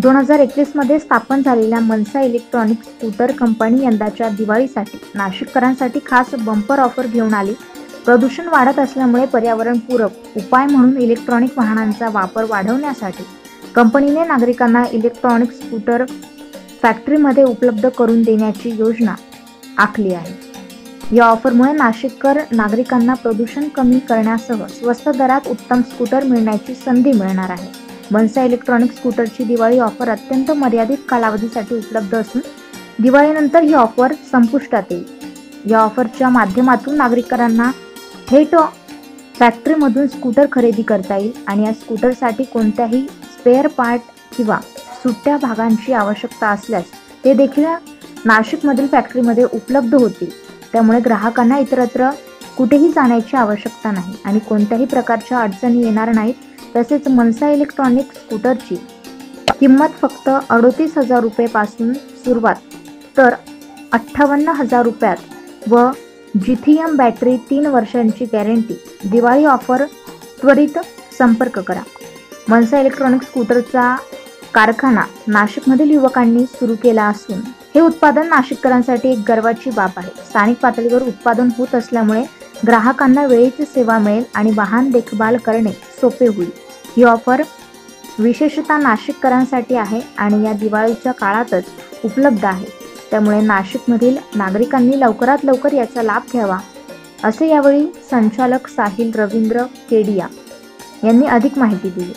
2021 मध्ये स्थापन झालेल्या मनसा इलेक्ट्रॉनिक स्कूटर कंपनी यंदाच्या दिवाळीसाठी नाशिककरांसाठी खास बंपर ऑफर घेऊन आली। प्रदूषण वाढत असल्यामुळे पर्यावरणपूरक उपाय म्हणून इलेक्ट्रॉनिक वाहनांचा वापर वाढवण्यासाठी कंपनीने नागरिकांना इलेक्ट्रॉनिक स्कूटर फॅक्टरीमध्ये उपलब्ध करून देण्याची योजना आखली आहे। या ऑफरमुळे नाशिककर नागरिकांना प्रदूषण कमी करण्यासह स्वस्त दरात उत्तम स्कूटर मिळण्याची संधी मिळणार आहे। मनसा इलेक्ट्रॉनिक स्कूटरची दिवाळी ऑफर अत्यंत मर्यादित कालावधीसाठी उपलब्ध असून दिवाळीनंतर ही ऑफर संपुष्टात येईल। या ऑफरच्या माध्यमातून नागरिकांना थेट फॅक्टरीमधून स्कूटर खरेदी करता येईल आणि या स्कूटरसाठी कोणत्याही स्पेअर पार्ट किंवा सुट्ट्या भागांची आवश्यकता असल्यास ते देखील नाशिकमधील फॅक्टरीमध्ये उपलब्ध होतील। त्यामुळे ग्राहकांना इतरत्र कुठेही जाण्याची आवश्यकता नाही आणि कोणत्याही प्रकारच्या अडचणी येणार नाहीत। तसेच मनसा इलेक्ट्रॉनिक स्कूटरची किंमत फक्त 38,000 रुपये पासून सुरुवात तर 58,000 रुपयात व लिथियम बॅटरी 3 वर्षांची गॅरंटी। दिवाळी ऑफर त्वरित संपर्क करा। मनसा इलेक्ट्रॉनिक स्कूटरचा कारखाना नाशिकमधील युवकांनी सुरू केला असून हे उत्पादन नाशिककरांसाठी एक गर्वाची बाब आहे। स्थानिक पातळीवर उत्पादन होत असल्यामुळे ग्राहकांना वेळेची सेवा मिळेल आणि वाहन देखभाल करणे सोपे होईल। ही ऑफर विशेषतः नाशिककरांसाठी आहे आणि या दिवाळीच्या काळातच उपलब्ध आहे। त्यामुळे नाशिकमधील नागरिकांनी लवकरात लवकर याचा लाभ घ्यावा असे यावेळी संचालक साहिल रवींद्र केडिया यांनी अधिक माहिती दिली।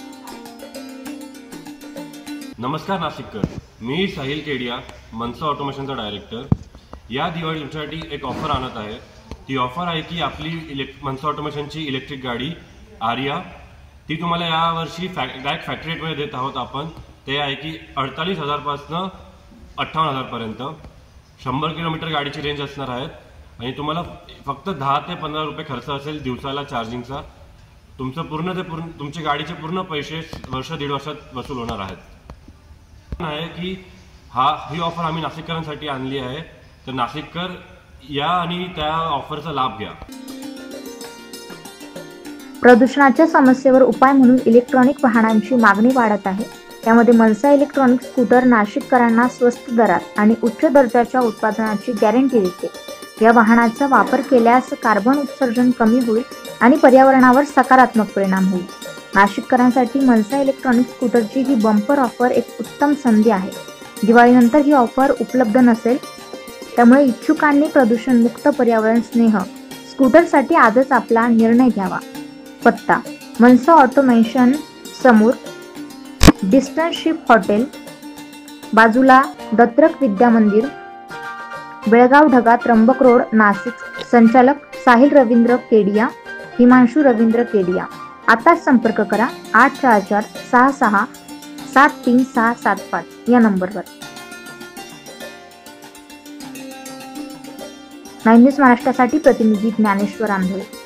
नमस्कार नाशिककर, मी साहिल केडिया, मनसा ऑटोमेशनचा डायरेक्टर। या दिवाळी तुमच्यासाठी एक ऑफर आणत आहे। ती ऑफर आहे की आपली मनसा ऑटोमेशनची इलेक्ट्रिक गाडी आर्या ती तुम्हाला यावर्षी डायरेक्ट फॅक्टरी रेटमध्ये देत आहोत आपण। ते आहे की 48,000 पासून 58,000 पर्यंत 100 किलोमीटर गाडीची रेंज असणार आहे आणि तुम्हाला फक्त 10 ते 15 रुपये खर्च असेल दिवसाला चार्जिंगचा। तुमचे गाडीचे पूर्ण पैसे वर्ष दीड वर्षात वसूल होणार आहेत। आहे की ही ऑफर आम्ही नाशिककरांसाठी आणली आहे, तर नाशिककर या आणि त्या ऑफरचा लाभ घ्या। प्रदूषणाच्या समस्येवर उपाय म्हणून इलेक्ट्रॉनिक वाहनांची मागणी वाढत आहे। त्यामध्ये मनसा इलेक्ट्रॉनिक स्कूटर नाशिककरांना स्वस्त दरात आणि उच्च दर्जाच्या उत्पादनाची गॅरंटी देते। या वाहनाचा वापर केल्यास कार्बन उत्सर्जन कमी होईल आणि पर्यावरणावर सकारात्मक परिणाम होईल। नाशिककरांसाठी मनसा इलेक्ट्रॉनिक स्कूटरची ही बंपर ऑफर एक उत्तम संधी आहे। दिवाळीनंतर ही ऑफर उपलब्ध नसेल, त्यामुळे इच्छुकांनी प्रदूषणमुक्त पर्यावरण स्नेह स्कूटरसाठी आजच आपला निर्णय घ्यावा। पत्ता: मनसा ऑटोमेशन समोर डिस्टन्सशिप हॉटेल, बाजूला दत्तक विद्या मंदिर, बेळगाव ढगा, त्र्यंबक रोड, नाशिक। संचालक साहिल रवींद्र केडिया, हिमांशु रवींद्र केडिया। आता संपर्क करा 84466736675 या नंबरवर। 9 न्यूज महाराष्ट्रासाठी प्रतिनिधी ज्ञानेश्वर आंधळे।